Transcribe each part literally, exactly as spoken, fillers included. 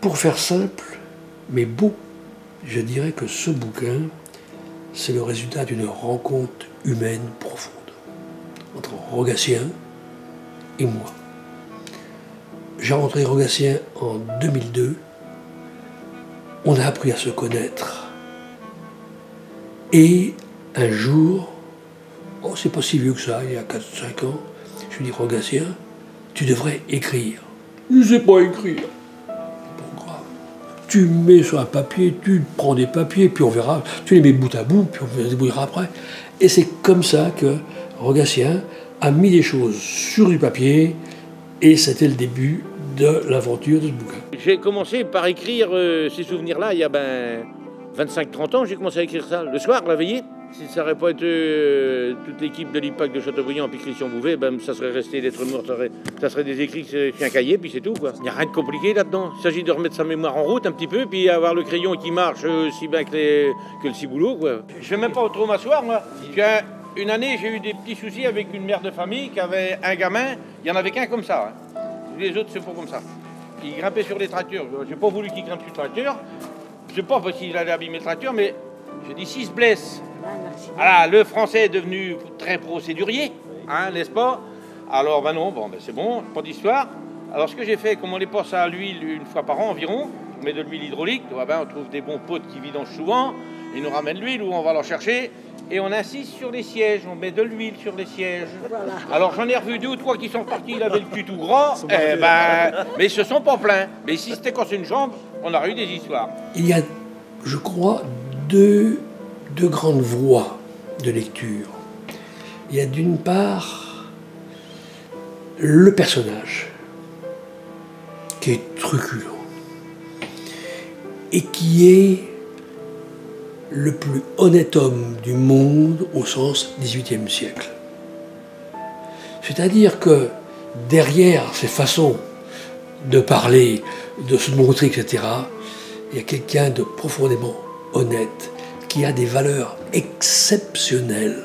Pour faire simple, mais beau, je dirais que ce bouquin, c'est le résultat d'une rencontre humaine profonde entre Rogatien et moi. J'ai rencontré Rogatien en deux mille deux. On a appris à se connaître. Et un jour, oh, c'est pas si vieux que ça, il y a quatre cinq ans, je lui dis, Rogatien, tu devrais écrire. Je ne sais pas écrire. Pourquoi? Tu mets sur un papier, tu prends des papiers, puis on verra, tu les mets bout à bout, puis on se débrouillera après. Et c'est comme ça que Rogatien a mis des choses sur du papier, et c'était le début de l'aventure de ce bouquin. J'ai commencé par écrire euh, ces souvenirs-là il y a ben, vingt-cinq trente ans, j'ai commencé à écrire ça. Le soir, la veillée. Si ça n'aurait pas été euh, toute l'équipe de l'I P A C de Châteaubriand puis Christian Bouvet, ben, ça serait resté d'être mort, ça serait, ça serait des écrits sur un cahier, puis c'est tout, quoi. Il n'y a rien de compliqué là-dedans. Il s'agit de remettre sa mémoire en route un petit peu, puis avoir le crayon qui marche aussi bien que, les, que le ciboulot, quoi. Je ne vais même pas trop m'asseoir, moi. Puis, une année, j'ai eu des petits soucis avec une mère de famille qui avait un gamin, il n'y en avait qu'un comme ça. Hein. Les autres, c'est pas comme ça. Il grimpait sur les tracteurs. J'ai pas voulu qu'il grimpe sur le tracteur. Je sais pas parce qu'il allait abîmer le tracteur, mais j'ai dit s'il se blesse. Voilà, le français est devenu très procédurier, hein, n'est-ce pas? Alors, ben non, bon, ben c'est bon, pas d'histoire. Alors, ce que j'ai fait, comme on les passe à l'huile une fois par an environ, on met de l'huile hydraulique, ben, on trouve des bons potes qui vidangent souvent, ils nous ramènent l'huile ou on va leur chercher. Et on insiste sur les sièges, on met de l'huile sur les sièges. Voilà. Alors j'en ai revu deux ou trois qui sont partis, ils avaient le cul tout gras, eh ben, mais ils se sont pas plaints. Mais si c'était cassé une jambe, on aurait eu des histoires. Il y a, je crois, deux, deux grandes voies de lecture. Il y a d'une part le personnage, qui est truculent, et qui est le plus honnête homme du monde au sens dix-huitième siècle. C'est-à-dire que derrière ces façons de parler, de se montrer, et cetera, il y a quelqu'un de profondément honnête, qui a des valeurs exceptionnelles,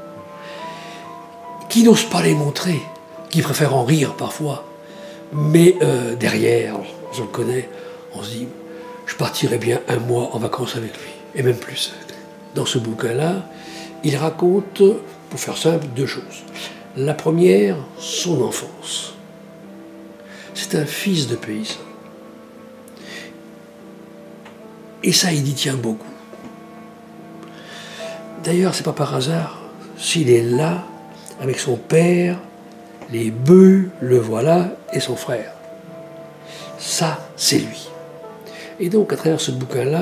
qui n'ose pas les montrer, qui préfère en rire parfois, mais euh, derrière, on le connaît, on se dit, je partirai bien un mois en vacances avec lui. Et même plus. Dans ce bouquin-là, il raconte, pour faire simple, deux choses. La première, son enfance. C'est un fils de paysan. Et ça, il y tient beaucoup. D'ailleurs, c'est pas par hasard s'il est là, avec son père, les bœufs, le voilà, et son frère. Ça, c'est lui. Et donc, à travers ce bouquin-là,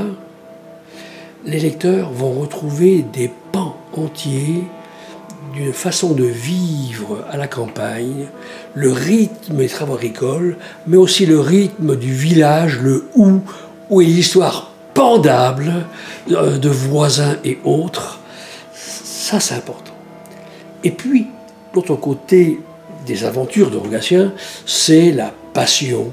les lecteurs vont retrouver des pans entiers d'une façon de vivre à la campagne, le rythme des travaux agricoles, mais aussi le rythme du village, le où, où est l'histoire pendable de voisins et autres. Ça, c'est important. Et puis, l'autre côté des aventures de Rogatien, c'est la passion,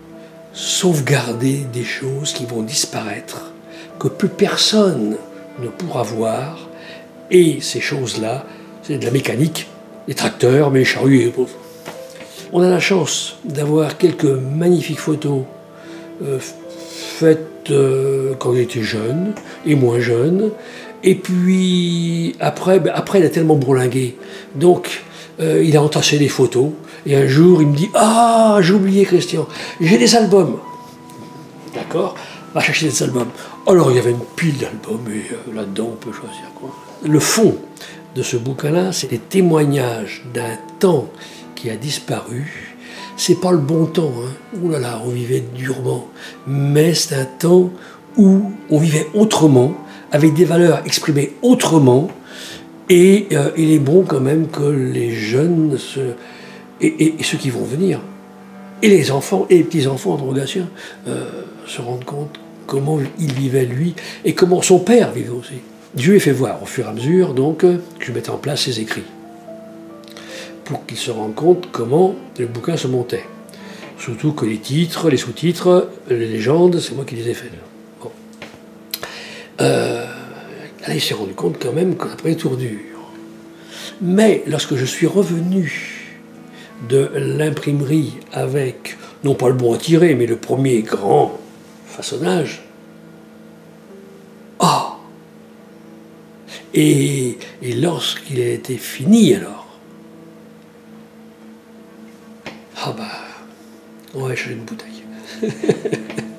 sauvegarder des choses qui vont disparaître, que plus personne ne pourra voir, et ces choses-là, c'est de la mécanique, les tracteurs, mais les charrues et autres. On a la chance d'avoir quelques magnifiques photos euh, faites euh, quand il était jeune et moins jeune, et puis après, ben après il a tellement bourlingué, donc euh, il a entassé des photos, et un jour il me dit « Ah, j'ai oublié Christian, j'ai des albums !» D'accord ? Va chercher des albums. Alors il y avait une pile d'albums, et euh, là-dedans on peut choisir quoi. Le fond de ce bouquin-là, c'est des témoignages d'un temps qui a disparu. C'est pas le bon temps, hein. Ouh là là, on vivait durement. Mais c'est un temps où on vivait autrement, avec des valeurs exprimées autrement, et euh, il est bon quand même que les jeunes, se, et, et, et ceux qui vont venir, et les enfants, et les petits-enfants de Rogatien, euh, se rendent compte comment il vivait lui, et comment son père vivait aussi. Dieu est fait voir au fur et à mesure, donc, euh, que je mette en place ses écrits, pour qu'ils se rendent compte comment le bouquin se montait. Surtout que les titres, les sous-titres, les légendes, c'est moi qui les ai faits. Bon. Euh, là, il s'est rendu compte quand même qu'après tour dur. Mais lorsque je suis revenu de l'imprimerie avec, non pas le bon à tirer, mais le premier grand façonnage. Oh! Et, et lorsqu'il a été fini, alors, ah bah, on va acheter une bouteille.